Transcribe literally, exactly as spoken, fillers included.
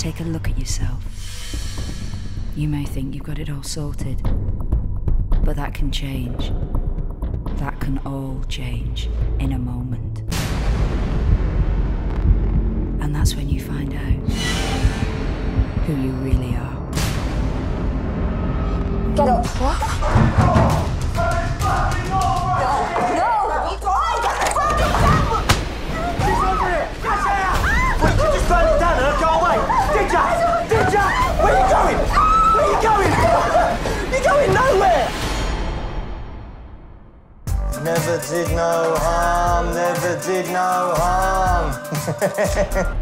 Take a look at yourself. You may think you've got it all sorted, but that can change. That can all change in a moment. And that's when you find out who you really are. Get up. What? No! No! Get the fucking camera! She's over here! Catch her out! Wait, you just burn it down and go away! Did ya? Did ya? Where are you going? Where are you going? You're going nowhere! Never did no harm, never did no harm.